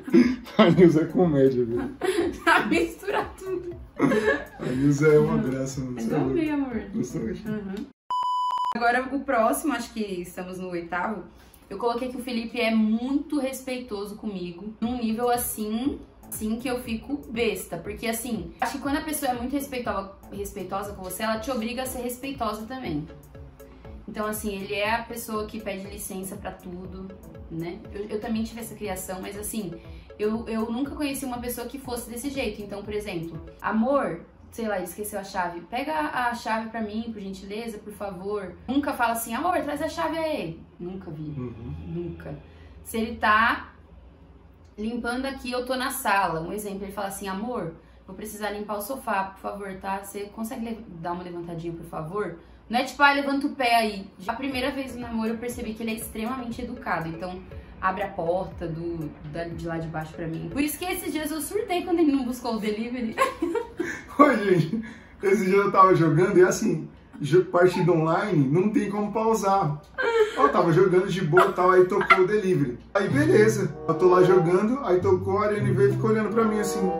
A Nilza é comédia, viu? Já mistura tudo. A Nilza é uma graça, mano. Mas Você é eu louco. amei, amor. Gostou? Uhum. Agora, o próximo, acho que estamos no oitavo. Eu coloquei que o Felipe é muito respeitoso comigo. Num nível assim, assim que eu fico besta. Porque assim, acho que quando a pessoa é muito respeitosa, respeitosa com você, ela te obriga a ser respeitosa também. Então assim, ele é a pessoa que pede licença pra tudo, né? Eu, eu também tive essa criação, mas assim, eu, eu nunca conheci uma pessoa que fosse desse jeito. Então, por exemplo, amor... sei lá, ele esqueceu a chave. Pega a chave pra mim, por gentileza, por favor. Nunca fala assim, amor, traz a chave aí. Nunca vi. Uhum. Nunca. Se ele tá limpando aqui, eu tô na sala. Um exemplo, ele fala assim, amor, vou precisar limpar o sofá, por favor, tá? Você consegue dar uma levantadinha, por favor? Não é tipo, ah, levanta o pé aí. Já a primeira vez no namoro eu percebi que ele é extremamente educado. Então, abre a porta do, da, de lá de baixo pra mim. Por isso que esses dias eu surtei quando ele não buscou o delivery. Oi, gente. Esse dia eu tava jogando e assim, partida online, não tem como pausar. Eu tava jogando de boa e tal, aí tocou o delivery. Aí beleza, eu tô lá jogando, aí tocou, a Ariane veio e ficou olhando pra mim assim.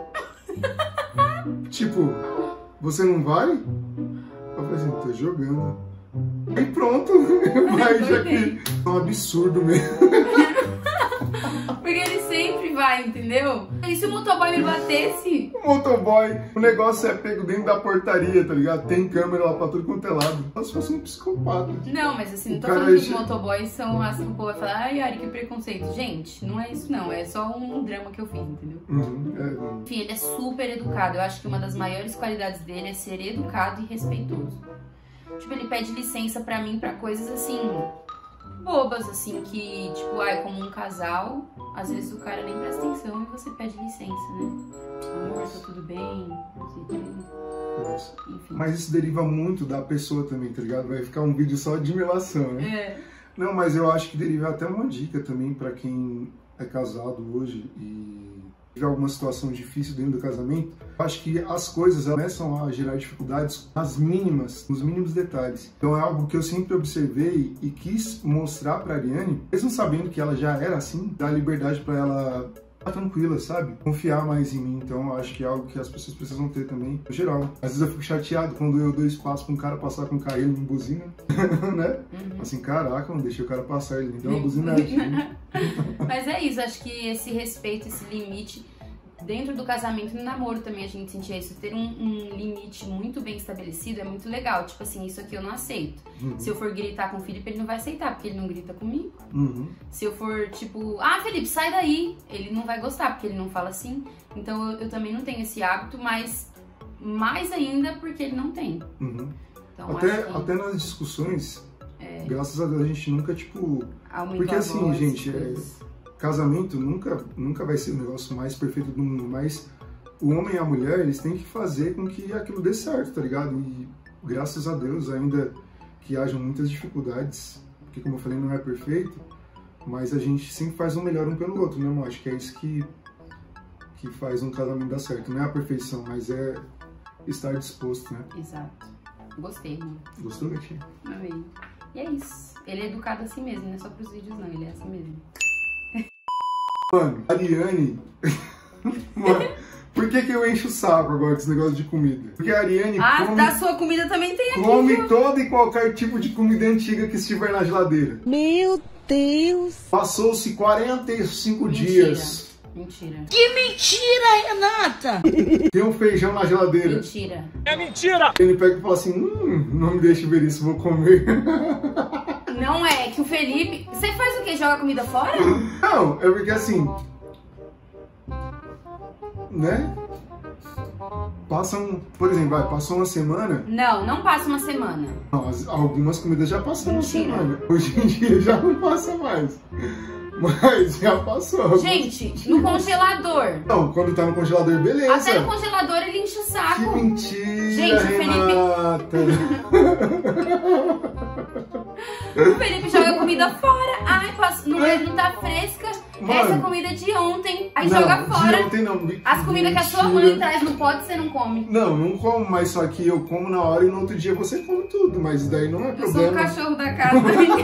Tipo, você não vai? Eu falei assim, tô jogando. Aí pronto, vai já que é um absurdo mesmo. Porque ele sempre vai, entendeu? E se o motoboy me batesse? O motoboy, o negócio é pego dentro da portaria, tá ligado? Tem câmera lá pra tudo quanto é lado. Só se fosse um psicopata. Não, mas assim, não O tô cara falando que é os ge- motoboys são as que o povo vai falar, ai, Ari, que preconceito. Gente, não é isso não, é só um drama que eu fiz, entendeu? Uhum, é, não. Enfim, ele é super educado. Eu acho que uma das maiores qualidades dele é ser educado e respeitoso. Tipo, ele pede licença pra mim pra coisas assim, bobas, assim, que, tipo, ai, como um casal, às vezes o cara nem presta atenção e você pede licença, né? Amor, tá tudo bem? Não sei o quê. Nossa. Enfim. Mas isso deriva muito da pessoa também, tá ligado? Vai ficar um vídeo só de melação, né? É. Não, mas eu acho que deriva até uma dica também pra quem é casado hoje e tiver alguma situação difícil dentro do casamento. Eu acho que as coisas começam a gerar dificuldades nas mínimas, nos mínimos detalhes. Então é algo que eu sempre observei e quis mostrar pra Ariane, mesmo sabendo que ela já era assim, dar liberdade pra ela ficar tranquila, sabe? Confiar mais em mim. Então eu acho que é algo que as pessoas precisam ter também, no geral. Às vezes eu fico chateado quando eu dou espaço pra um cara passar com o carro em buzina, né? Uhum. Assim, caraca, não deixei o cara passar, ele me deu uma buzinadinha. Mas é isso, acho que esse respeito, esse limite, dentro do casamento e no namoro também a gente sentia isso. Ter um, um limite muito bem estabelecido é muito legal. Tipo assim, isso aqui eu não aceito. Uhum. Se eu for gritar com o Felipe, ele não vai aceitar, porque ele não grita comigo. Uhum. Se eu for, tipo, ah, Felipe, sai daí, ele não vai gostar, porque ele não fala assim. Então eu, eu também não tenho esse hábito, mas mais ainda porque ele não tem. Uhum. Então, Até, acho que até nas discussões, é, graças a Deus, a gente nunca, tipo... aumentou Porque a assim, voz, gente, é, coisas. casamento nunca, nunca vai ser o negócio mais perfeito do mundo, mas o homem e a mulher, eles têm que fazer com que aquilo dê certo, tá ligado? E graças a Deus, ainda que hajam muitas dificuldades, porque como eu falei, não é perfeito, mas a gente sempre faz o melhor um pelo outro, né, amor? Acho que é isso que, que faz um casamento dar certo. Não é a perfeição, mas é estar disposto, né? Exato. Gostei, mano. Gostou, gatinho? Amei. E é isso. Ele é educado assim mesmo, não é só pros vídeos não, ele é assim mesmo. Mano, Ariane... Mano, por que que eu encho o saco agora desse negócio de comida? Porque a Ariane Ah, come, da sua comida também tem aqui, come viu? todo e qualquer tipo de comida antiga que estiver na geladeira. Meu Deus! Passou-se quarenta e cinco Mentira. dias Mentira. Que mentira, Renata! Tem um feijão na geladeira. Mentira. É mentira! Ele pega e fala assim, hum, não me deixe ver isso, vou comer. Não é que o Felipe... Você faz o quê? Joga comida fora? Não, é porque assim... Né? Passam, por exemplo, vai, passou uma semana... Não, não passa uma semana. Não, as- algumas comidas já passaram uma Mentira. semana. Hoje em dia já não passa mais. Mas já passou. Gente, no congelador. Não, quando tá no congelador, beleza. Até no congelador ele enche o Que saco. mentira, Gente, o Felipe- Renata. O Felipe joga comida fora. Ai, posso... não, não tá fresca. Mano. Essa comida é de ontem. Aí Não, joga de fora. ontem não. As comidas que a sua Mentira. mãe traz no pote, você não come. Não, não como, mas só que eu como na hora e no outro dia você come tudo. Mas isso daí não é Eu sou o problema. cachorro da casa.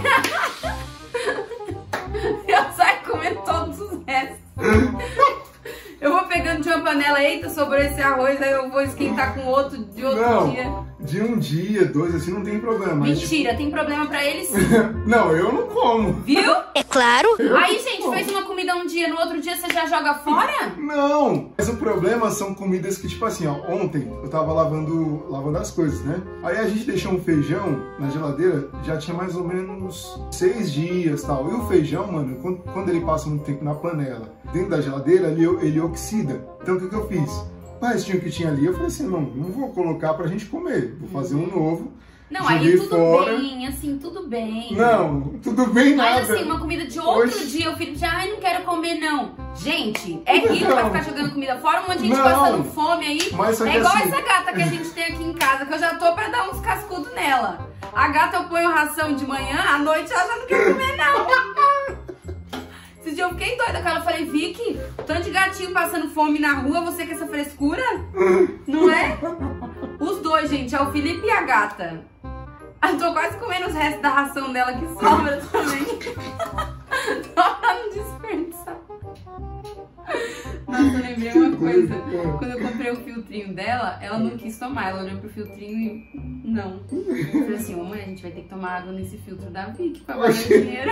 Eu saio comendo todos os restos. Eu vou pegando de uma panela, eita, sobrou esse arroz, aí eu vou esquentar com outro de outro Não, dia. de um dia, dois, assim, não tem problema. Mas, Mentira, tem problema pra ele sim. tipo, não, eu não como. Viu? É claro. Eu Aí, não gente, como. fez uma comida um dia, no outro dia você já joga fora? Não, mas o problema são comidas que, tipo assim, ó, ontem eu tava lavando, lavando as coisas, né? Aí a gente deixou um feijão na geladeira, já tinha mais ou menos seis dias e tal. E o feijão, mano, quando, quando ele passa muito tempo na panela, dentro da geladeira, ele, ele oxida. Então o que que eu fiz? O restinho que tinha ali, eu falei assim, não, não vou colocar pra gente comer, vou fazer um novo. Não, Joguei aí tudo fora. bem, assim, tudo bem. Não, tudo bem nada. Mas assim, uma comida de outro Oxi. dia, o Felipe já, ai, não quero comer, não. Gente, é rico pra Não. ficar jogando comida fora, um monte de gente Não. passando fome aí. Mas só É que igual assim- essa gata que a gente tem aqui em casa, que eu já tô pra dar uns cascudos nela. A gata eu ponho ração de manhã, à noite ela já não quer comer, não. Esse dia eu fiquei doida com ela, eu falei, Vicky, tanto de gatinho passando fome na rua, você com essa frescura? Não é? Os dois, gente, é o Felipe e a gata. Eu tô quase comendo os restos da ração dela que sobra também. Só pra não desperdiçar. Nossa, eu lembrei uma coisa. Quando eu comprei o filtrinho dela, ela não quis tomar. Ela olhou pro filtrinho e... Não. Eu falei assim, mamãe, a gente vai ter que tomar água nesse filtro da Vicky pra valer dinheiro.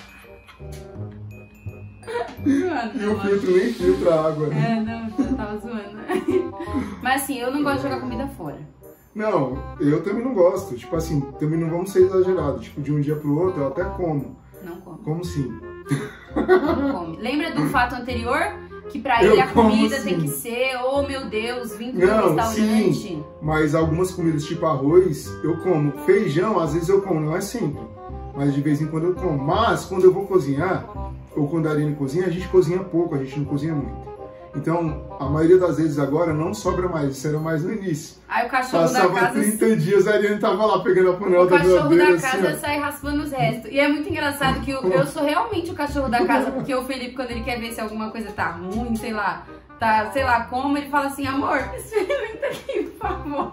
Zoando, E o não, filtro nem filtra a água. é, não, eu tava zoando. Mas assim, eu não gosto de jogar comida fora. Não, eu também não gosto. Tipo assim, também não vamos ser exagerados. Tipo, de um dia pro outro eu até como. Não como. Como sim? Não come. Lembra do fato anterior? Que pra Eu ele a como comida sim. tem que ser, oh meu Deus, vindo do Não, restaurante. sim. Mas algumas comidas, tipo arroz, eu como. Feijão, às vezes eu como, não é sempre. Mas de vez em quando eu como. Mas quando eu vou cozinhar, ou quando a Ariane cozinha, a gente cozinha pouco, a gente não cozinha muito. Então, a maioria das vezes agora não sobra mais, isso era mais no início. Aí o cachorro Passava da casa. trinta dias, a Ariane tava lá pegando a panela O da cachorro geladeira da assim, casa ó. sai raspando os restos. E é muito engraçado que eu, eu sou realmente o cachorro da casa, porque o Felipe, quando ele quer ver se alguma coisa tá ruim, sei lá, tá, sei lá como, ele fala assim, amor, experimenta aqui, por favor.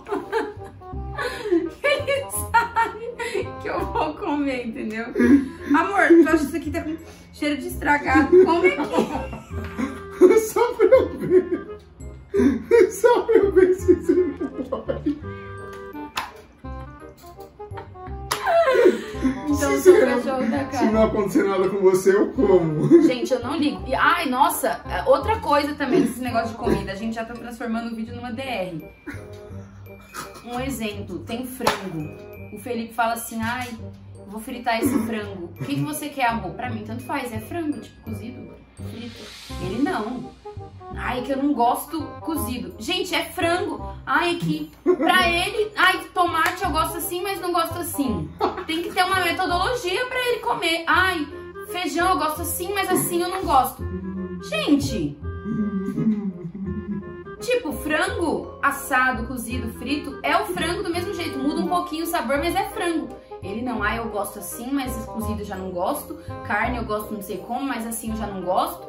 Ele sabe que eu vou comer, entendeu? Amor, tu acha que isso aqui tá com cheiro de estragado? Come aqui. Só pra eu ver. Só pra eu ver se você não pode. Então eu Se sou o você não- cachorro da Se casa. não acontecer nada com você, eu como. Gente, eu não ligo. E, ai, nossa, outra coisa também desse negócio de comida. A gente já tá transformando o vídeo numa D R. Um exemplo, tem frango. O Felipe fala assim, ai, vou fritar esse frango. O que, que você quer, amor? Pra mim, tanto faz. É frango, tipo, cozido, frito. Ele não. Ai, que eu não gosto cozido. Gente, é frango. Ai, que pra ele, ai, tomate eu gosto assim, mas não gosto assim. Tem que ter uma metodologia pra ele comer. Ai, feijão eu gosto assim, mas assim eu não gosto. Gente, tipo, frango assado, cozido, frito, é o frango do mesmo jeito. Muda um pouquinho o sabor, mas é frango. Ele não, ah, eu gosto assim, mas cozido eu já não gosto. Carne eu gosto não sei como, mas assim eu já não gosto.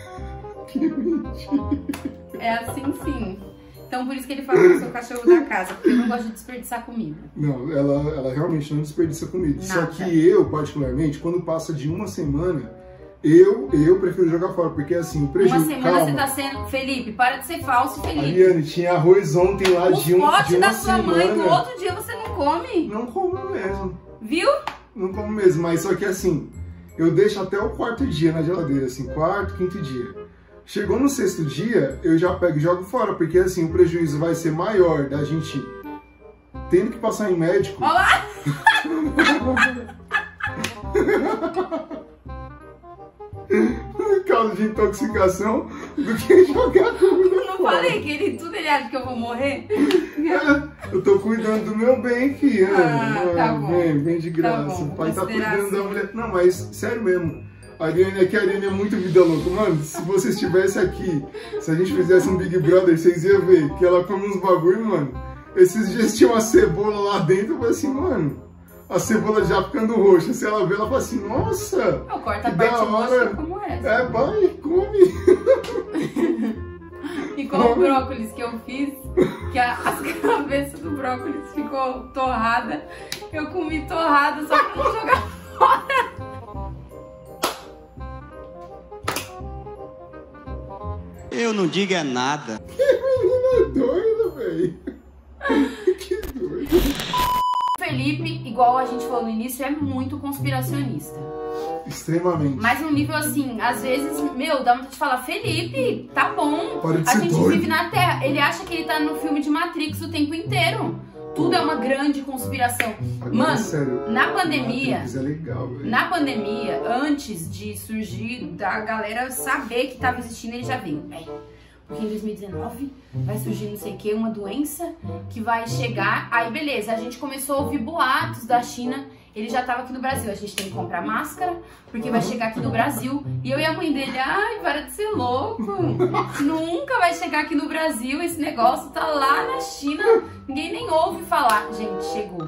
É assim sim. Então por isso que ele fala que eu sou o cachorro da casa, porque eu não gosto de desperdiçar comida. Não, ela, ela realmente não desperdiça comida. Só Nada. que eu, particularmente, quando passa de uma semana, eu, eu prefiro jogar fora. Porque assim, o prejuízo... Uma semana Calma. você tá sendo... Felipe, para de ser falso, Felipe. Ariane, tinha arroz ontem lá Os de, um, de potes uma da sua semana. mãe do outro dia você não come. Não como mesmo. Viu? Não como mesmo, mas só que assim, eu deixo até o quarto dia na geladeira, assim, quarto, quinto dia. Chegou no sexto dia, eu já pego e jogo fora, porque assim, o prejuízo vai ser maior da gente tendo que passar em médico. Olá! Por causa de intoxicação, do que jogar comida Eu não fora. falei que ele, tudo ele acha que eu vou morrer? Eu tô cuidando do meu bem aqui, Ana. Ah, tá bom. Vem, vem de Tá graça. bom, O pai tá considerar cuidando da assim. mulher. Não, mas sério mesmo. A Ariane aqui, a Ariane é muito vida louca. Mano, se você estivesse aqui, se a gente fizesse um Big Brother, vocês iam ver que ela come uns bagulho, mano. Esses dias tinha uma cebola lá dentro, eu falei assim, mano, a cebola já ficando roxa. Se ela vê, ela fala assim, nossa, Eu corto a que parte da roxa hora. como essa. É, vai, come. E com o brócolis que eu fiz, que a, as cabeças do brócolis ficou torrada, eu comi torrada só pra não jogar fora. Eu não digo é nada. Que menina doida, velho. Que doido. Felipe, igual a gente falou no início, é muito conspiracionista. Extremamente. Mas um nível assim, às vezes, meu, dá vontade de falar, Felipe, tá bom. Para de A ser gente doido. vive na Terra. Ele acha que ele tá no filme de Matrix o tempo inteiro. Tudo é uma grande conspiração. Agora, Mano, sério, na pandemia, Matrix é legal, velho. na pandemia, antes de surgir, da galera saber que tava existindo, ele já veio. É, porque em dois mil e dezenove vai surgir não sei o que, uma doença que vai chegar. Aí beleza, a gente começou a ouvir boatos da China. Ele já tava aqui no Brasil, a gente tem que comprar máscara, porque vai chegar aqui no Brasil. E eu e a mãe dele, ai, para de ser louco. Nunca vai chegar aqui no Brasil, esse negócio tá lá na China. Ninguém nem ouve falar. Gente, chegou.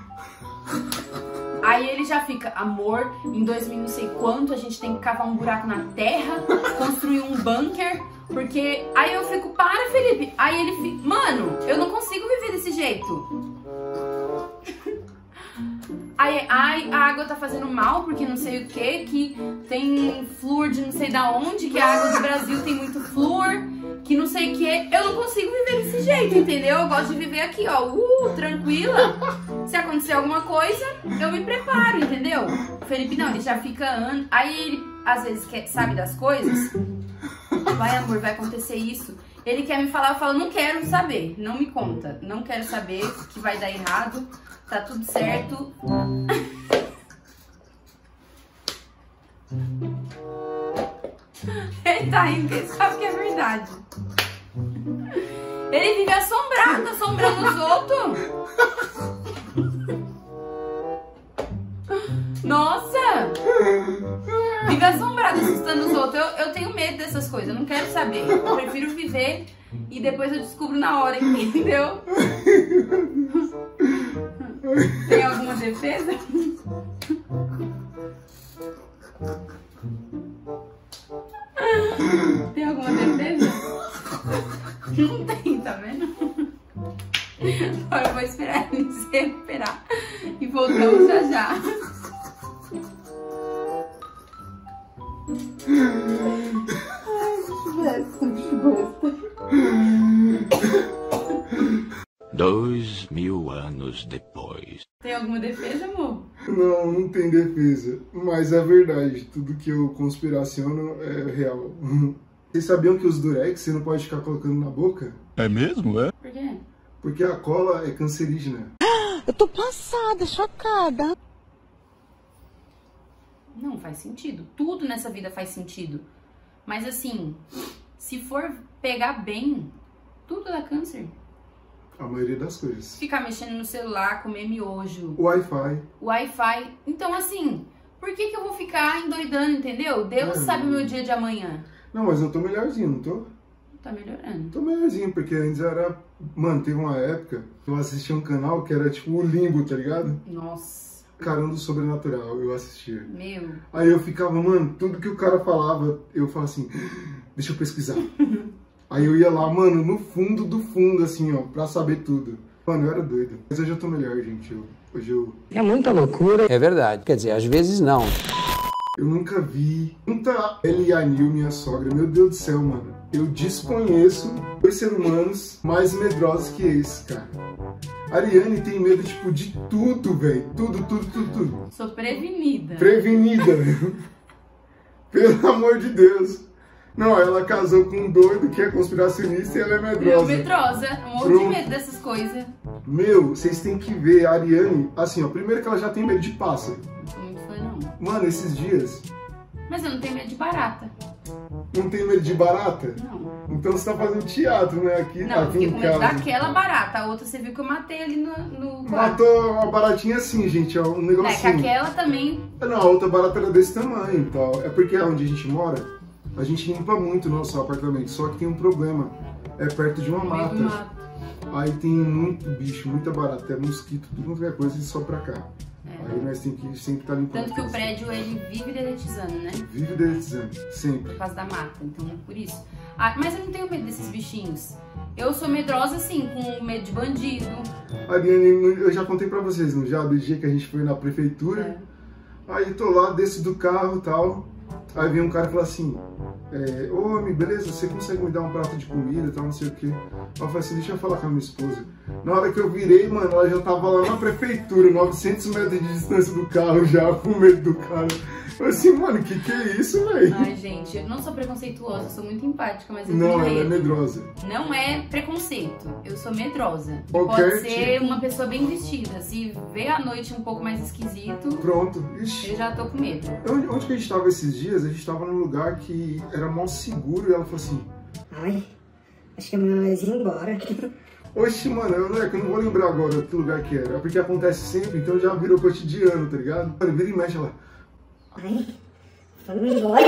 Aí ele já fica, amor, em dois mil não sei quanto, a gente tem que cavar um buraco na terra, construir um bunker, porque... Aí eu fico, para, Felipe. Aí ele fica, mano, eu não consigo viver desse jeito. Aí, ai, a água tá fazendo mal porque não sei o que, que tem flúor de não sei da onde, que a água do Brasil tem muito flúor, que não sei o que. Eu não consigo viver desse jeito, entendeu? Eu gosto de viver aqui, ó, uh, tranquila. Se acontecer alguma coisa, eu me preparo, entendeu? O Felipe não, ele já fica anos. Aí ele, às vezes, quer, sabe das coisas. Vai, amor, vai acontecer isso. Ele quer me falar, eu falo, não quero saber, não me conta. Não quero saber que vai dar errado. Tá tudo certo. Ele tá rindo porque ele sabe que é verdade. Ele vive assombrado, assombrando os outros. Nossa! Vive assombrado, assustando os outros. Eu, eu tenho medo dessas coisas, eu não quero saber. Eu prefiro viver e depois eu descubro na hora, entendeu? Tem alguma defesa? Tem alguma defesa? Não tem, tá vendo? Agora eu vou esperar ele se recuperar. E voltamos já já. Ai, que bosta. Dois mil anos depois. Tem alguma defesa, amor? Não, não tem defesa. Mas é verdade, tudo que eu conspiraciono é real. Vocês sabiam que os durex você não pode ficar colocando na boca? É mesmo, é? Por quê? Porque a cola é cancerígena. Eu tô passada, chocada. Não faz sentido. Tudo nessa vida faz sentido. Mas assim, se for pegar bem, tudo dá câncer. A maioria das coisas. Ficar mexendo no celular, comer miojo, Wi-Fi. Wi-Fi. Então assim, por que que eu vou ficar endoidando, entendeu? Deus É, sabe o não. meu dia de amanhã. Não, mas eu tô melhorzinho, não tô? Tá melhorando. Tô melhorzinho, porque antes era... Mano, teve uma época que eu assistia um canal que era tipo o Limbo, tá ligado? Nossa, Caramba do Sobrenatural, eu assistia. meu. Aí eu ficava, mano, tudo que o cara falava, eu falava assim, deixa eu pesquisar. Aí eu ia lá, mano, no fundo do fundo, assim, ó, pra saber tudo. Mano, eu era doido. Mas hoje eu tô melhor, gente. Eu, hoje eu... É muita loucura. É verdade. Quer dizer, às vezes não. Eu nunca vi muita Ela e a Nil, minha sogra. Meu Deus do céu, mano. Eu desconheço dois seres humanos mais medrosos que esse, cara. A Ariane tem medo, tipo, de tudo, velho. Tudo, tudo, tudo, tudo. Sou prevenida. Prevenida. Pelo amor de Deus. Não, ela casou com um doido que é conspiracionista e ela é medrosa. Eu medrosa, um monte de medo dessas coisas. Meu, vocês têm que ver a Ariane, assim, ó, primeiro que ela já tem medo de pássaro. Não foi não. Mano, esses dias... Mas eu não tenho medo de barata. Não tem medo de barata? Não. Então você tá fazendo teatro, né? Aqui, Não, eu aqui fiquei em com medo casa. daquela barata. A outra você viu que eu matei ali no, no quarto. Matou uma baratinha assim, gente, ó, um É que negocinho. aquela também... Não, a outra barata era desse tamanho e tal. É porque onde a gente mora, a gente limpa muito o nosso apartamento. Só que tem um problema. É perto de uma no meio mata. do mato. Aí tem muito bicho, muita barata, é mosquito, tudo qualquer coisa e só pra cá. É. Aí nós temos que sempre estar tá limpando. Tanto que o prédio, ele vive deletizando, né? Vive deletizando, sempre. Por causa da mata, então é por isso. Ah, mas eu não tenho medo desses bichinhos. Eu sou medrosa, assim, com medo de bandido. Ariane, eu já contei pra vocês, no já do dia que a gente foi na prefeitura. É. Aí tô lá, desço do carro e tal. Aí vem um cara e fala assim, é, ô homem, beleza, você consegue me dar um prato de comida e tal, não sei o quê. Eu falei assim, deixa eu falar com a minha esposa. Na hora que eu virei, mano, ela já tava lá na prefeitura, novecentos metros de distância do carro já, com medo do cara. Eu falei assim, mano, que que é isso, velho? Ai, gente, eu não sou preconceituosa, eu sou muito empática, mas eu Não, tenho ela é medo. medrosa. Não é preconceito, eu sou medrosa. Qualquer Pode ser tipo. uma pessoa bem vestida, se vê à noite um pouco mais esquisito, Pronto, ixi. eu já tô com medo. Onde, onde que a gente tava esses dias? A gente tava num lugar que era mó seguro e ela falou assim, Ai, acho que é melhor nós ir embora. oxe, mano, eu não, é que eu não vou lembrar agora que lugar que era. É porque acontece sempre, então já virou cotidiano, tá ligado? Mano, vira e mexe ela. Ai, vamos embora.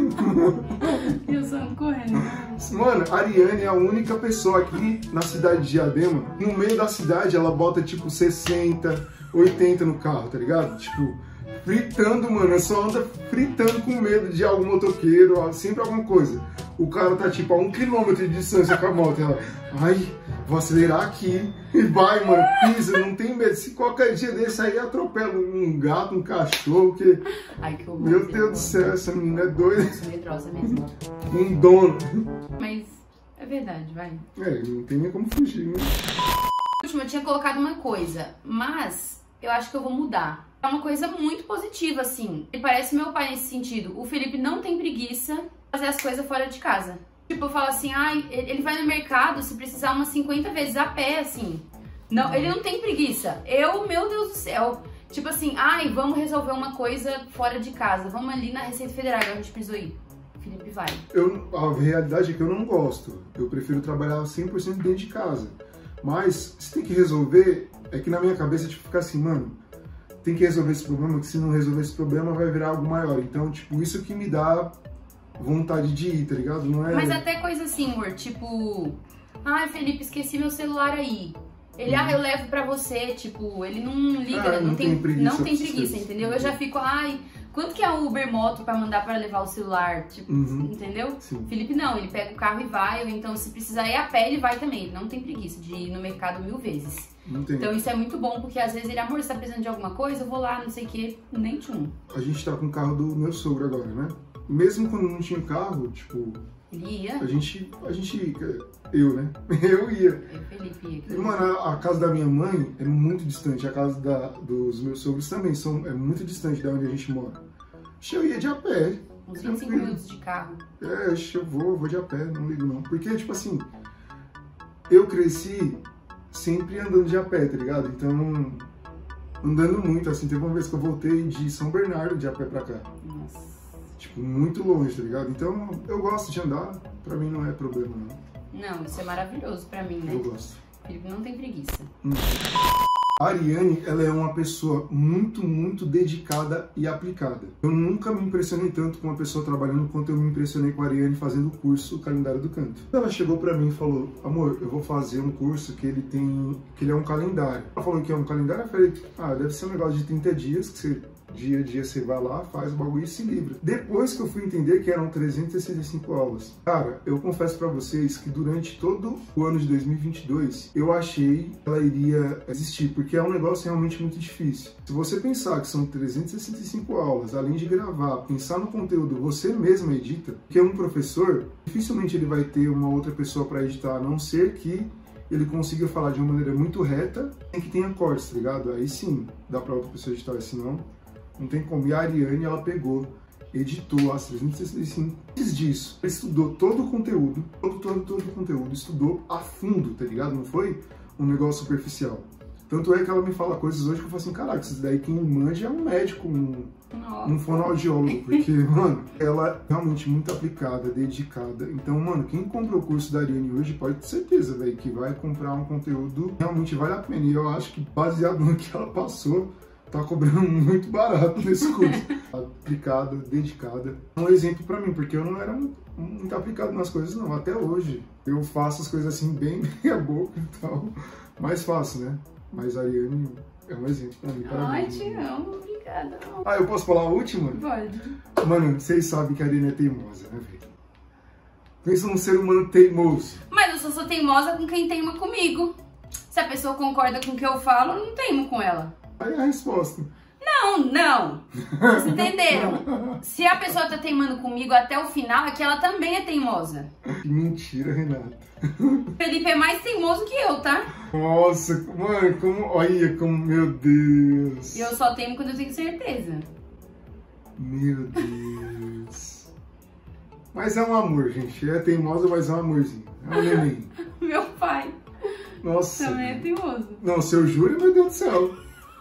E eu saio correndo. Mano, a Ariane é a única pessoa aqui na cidade de Diadema. No meio da cidade ela bota tipo sessenta, oitenta no carro, tá ligado? Tipo, fritando, mano. Só anda fritando com medo de algum motoqueiro, sempre alguma coisa. O cara tá tipo a um quilômetro de distância com a moto. Ela, ai, vou acelerar aqui. E vai, mano, pisa, não tem medo. Se qualquer dia desse aí atropela um gato, um cachorro, que. Ai, que horror. Meu Deus do céu, essa menina é doida. Eu sou medrosa mesmo. Um dono. Mas é verdade, vai. É, não tem nem como fugir, né? Último, eu tinha colocado uma coisa, mas eu acho que eu vou mudar. É uma coisa muito positiva, assim. Ele parece meu pai nesse sentido. O Felipe não tem preguiça de fazer as coisas fora de casa. Tipo, eu falo assim, ai, ele vai no mercado se precisar umas cinquenta vezes a pé, assim. Não, ele não tem preguiça. Eu, meu Deus do céu. Tipo assim, ai, vamos resolver uma coisa fora de casa. Vamos ali na Receita Federal, a gente precisou ir. O Felipe vai. Eu, a realidade é que eu não gosto. Eu prefiro trabalhar cem por cento dentro de casa. Mas, se tem que resolver, é que na minha cabeça, tipo, fica assim, mano, tem que resolver esse problema, que se não resolver esse problema vai virar algo maior. Então, tipo, isso que me dá vontade de ir, tá ligado? Não é... Mas até coisa assim, amor, tipo... Ai, Felipe, esqueci meu celular aí. Ele, ah, eu levo pra você, tipo, ele não liga, Ah, não, não tem, tem preguiça não tem pra preguiça, vocês. entendeu? Eu já fico, ai, quanto que é o Uber Moto pra mandar pra levar o celular? Tipo, Uhum. entendeu? Sim. Felipe não, ele pega o carro e vai, ou então se precisar ir a pé, ele vai também. Ele não tem preguiça de ir no mercado mil vezes. Não tem. Então isso é muito bom, porque às vezes ele, amor, você tá precisando de alguma coisa? Eu vou lá, não sei o que, nem tchum. A gente tá com o carro do meu sogro agora, né? Mesmo quando não tinha carro, tipo, Ele ia, a gente, a gente, eu, né? Eu ia. eu, Felipe E, ia. mano, a, a casa da minha mãe é muito distante, a casa da, dos meus sogros também são, é muito distante da onde a gente mora. Acho que eu ia de a pé. Uns vinte e cinco tranquilo. minutos de carro. É, acho que eu vou, eu vou de a pé, não ligo não. Porque, tipo assim, eu cresci sempre andando de a pé, tá ligado? Então, andando muito, assim, teve uma vez que eu voltei de São Bernardo de a pé pra cá. Nossa. Tipo, muito longe, tá ligado? Então, eu gosto de andar, pra mim não é problema não. Não, isso é maravilhoso pra mim, né? Eu gosto. Felipe não tem preguiça. A Ariane, ela é uma pessoa muito, muito dedicada e aplicada. Eu nunca me impressionei tanto com uma pessoa trabalhando quanto eu me impressionei com a Ariane fazendo o curso Calendário do Canto. Ela chegou pra mim e falou, amor, eu vou fazer um curso que ele tem, que ele é um calendário. Ela falou que é um calendário, eu falei, ah, deve ser um negócio de trinta dias, que você, dia a dia você vai lá, faz o bagulho e se livra. Depois que eu fui entender que eram trezentas e sessenta e cinco aulas. Cara, eu confesso pra vocês que durante todo o ano de dois mil e vinte e dois, eu achei que ela iria existir, porque é um negócio realmente muito difícil. Se você pensar que são trezentas e sessenta e cinco aulas, além de gravar, pensar no conteúdo, você mesmo edita, porque um professor, dificilmente ele vai ter uma outra pessoa para editar, a não ser que ele consiga falar de uma maneira muito reta e que tenha cortes, tá ligado? Aí sim, dá pra outra pessoa editar, senão não tem como. E a Ariane, ela pegou editou as trezentas e sessenta e cinco. Antes disso, ele estudou todo o conteúdo, todo, todo, todo o conteúdo, estudou a fundo, tá ligado? Não foi um negócio superficial. Tanto é que ela me fala coisas hoje que eu falo assim, caraca, isso daí quem manja é um médico, um, um fonoaudiólogo, porque, mano, ela é realmente muito aplicada, dedicada. Então, mano, quem compra o curso da Ariane hoje pode ter certeza, velho, que vai comprar um conteúdo que realmente vale a pena. E eu acho que, baseado no que ela passou, tá cobrando muito barato nesse curso. Aplicada, dedicada. Um exemplo pra mim, porque eu não era muito aplicado nas coisas, não. Até hoje, eu faço as coisas assim, bem meia boca e tal. Mais fácil, né? Mas a Ariane é um exemplo pra mim. Ai, te amo, obrigada. Ah, eu posso falar a última? Pode. Mano, vocês sabem que a Ariane é teimosa, né, velho? Pensa num ser humano teimoso. Mas eu só sou teimosa com quem teima comigo. Se a pessoa concorda com o que eu falo, eu não teimo com ela. Aí a resposta. Não, não. Vocês entenderam? Se a pessoa tá teimando comigo até o final, é que ela também é teimosa. Que mentira, Renata. Felipe é mais teimoso que eu, tá? Nossa, mano, como... Olha como... Meu Deus. E eu só teimo quando eu tenho certeza. Meu Deus. Mas é um amor, gente. É teimosa, mas é um amorzinho. É um neném. Meu pai. Nossa. Também é teimoso. Não, seu Júlio, meu Deus do céu.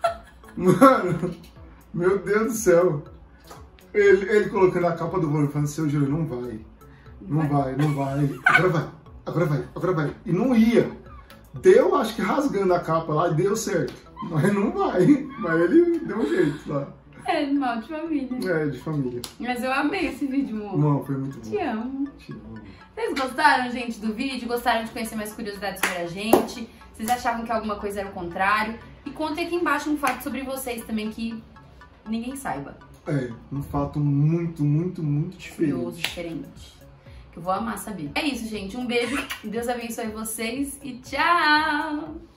Mano, meu Deus do céu. Ele, ele colocando a capa do vôlei falando, seu Júlio, não vai. Não vai, não vai. Agora vai, agora vai, agora vai. E não ia. Deu, acho que rasgando a capa lá, deu certo. Mas não vai. Mas ele deu um jeito lá. É, mal de família. É, de família. Mas eu amei esse vídeo, amor. Não, foi muito bom. Te amo. Te amo. Vocês gostaram, gente, do vídeo? Gostaram de conhecer mais curiosidades sobre a gente? Vocês achavam que alguma coisa era o contrário? E contem aqui embaixo um fato sobre vocês também que ninguém saiba. É, um fato muito, muito, muito diferente. Curioso, diferente. Que eu vou amar saber. É isso, gente. Um beijo. Deus abençoe vocês e tchau!